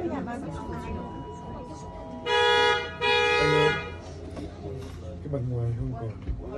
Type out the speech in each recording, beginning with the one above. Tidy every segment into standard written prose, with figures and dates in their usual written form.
Cái bên ngoài không còn.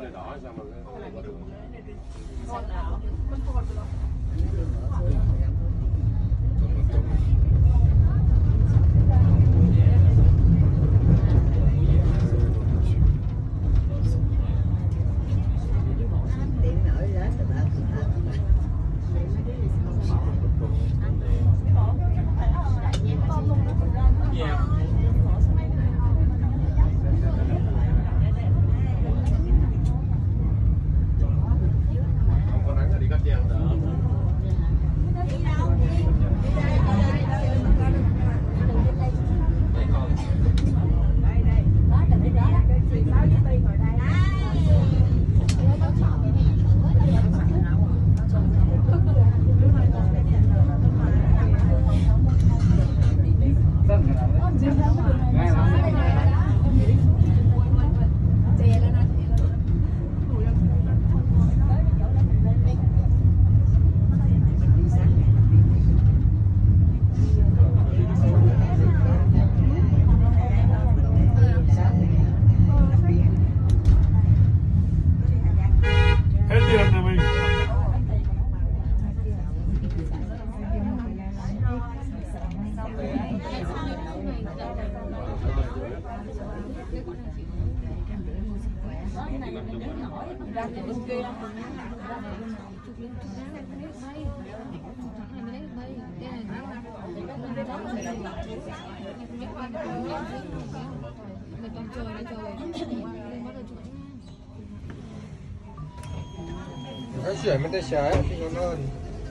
Cái sưởi bên tay trái thì ngon hơn.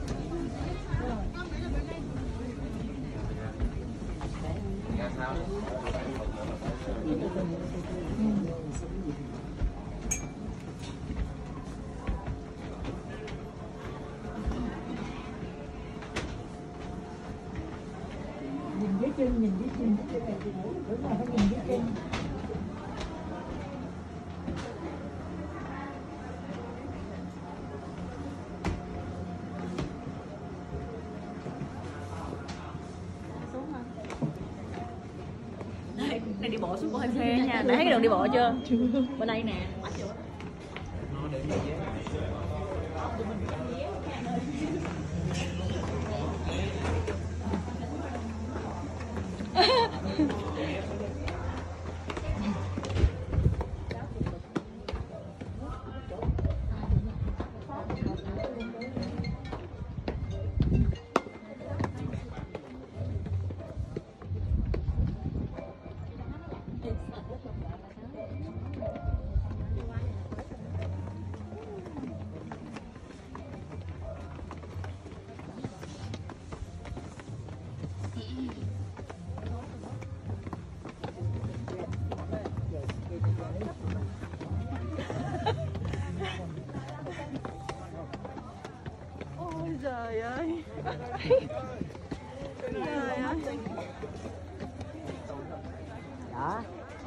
Nhìn dưới chân, đúng là phải nhìn dưới chân. Này đi bộ xuống của hơi phê nha. Đã thấy cái đường đi bộ chưa? Bên đây nè. Ôi trời ơi. Trời ơi. Đó.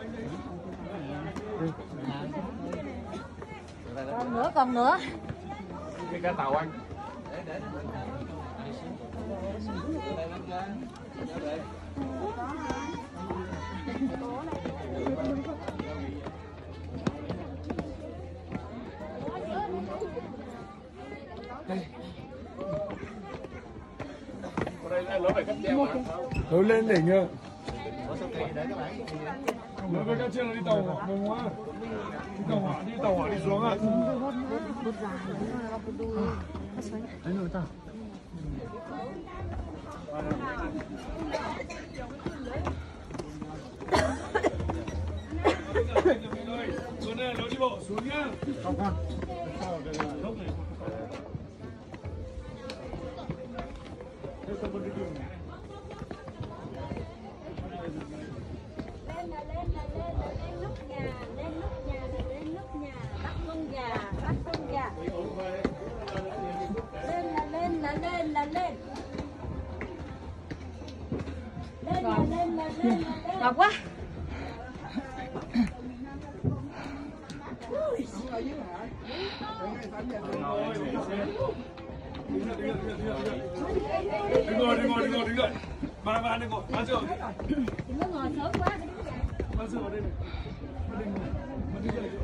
Còn nữa. Cái cá tàu anh. Lối lên đỉnh ạ. Lối với các chiếc đi tàu hỏa đông quá. Đi tàu hỏa đi xuống ạ. Đấy rồi tao. Xuống đây lối đi bộ xuống nhá. Không con. Ngọt quá. Đứng rồi. Bà đừng ngồi, bà chưa. Đừng có ngồi sớm quá. Bà chưa ở đây này. Bà đừng ngồi. Bà đứng đây.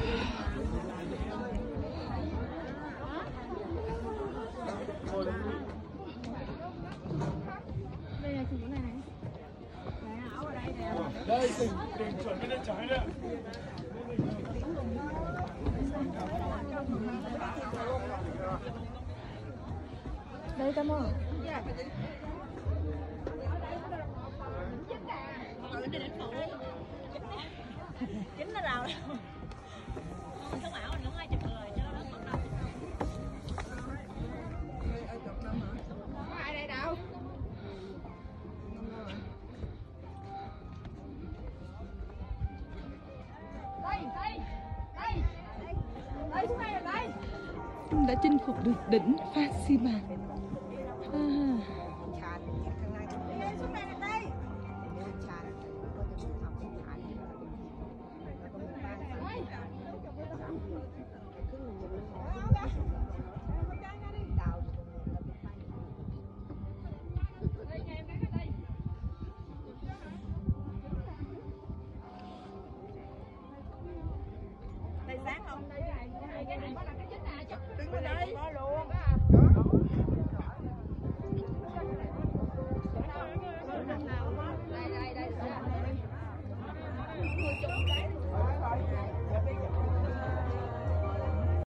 Đây là chỗ này này. Áo ở đây nè. Đây, đừng chuẩn cái bên trái nữa. Đây cảm ơn. Chính nó nào đâu. Sống ảo mình cũng 20 người cho nó bắt đầu. Có ai đây đâu? Đây xuống đây rồi đây. Đã chinh phục được đỉnh Fasiman. Xuống đây rồi đây. Đây sáng không? Cái này có là cái chính nè, đứng ở đây.